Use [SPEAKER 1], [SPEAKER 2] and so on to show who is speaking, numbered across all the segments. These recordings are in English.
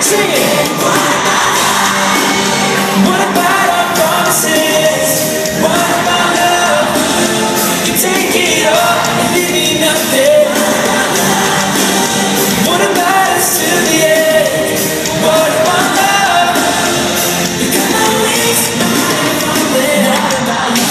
[SPEAKER 1] Sing it! What about our promises? What about love? You take it all and leave me nothing. What about us till the end? What about love? You got my wings, what about you?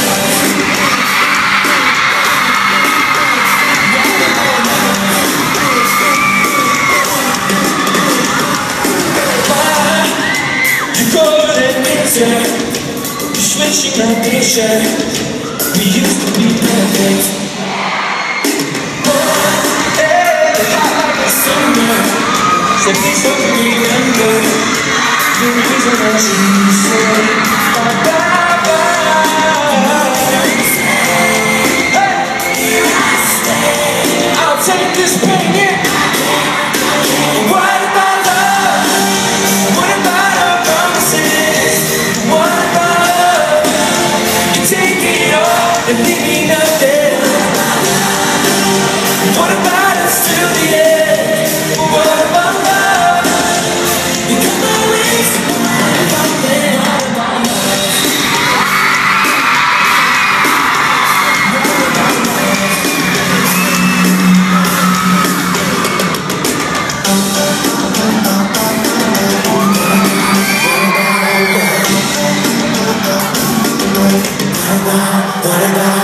[SPEAKER 1] You're switching my picture. We used to be perfect. Hey, like the summer. So please don't remember the reason that you say bye bye. Hey, I'll take this pain, yeah. What about love? What about our promises? What about love? You take it all and leave me nothing. What about us till the end? What about love? You got my wings, what about them? What about love? What about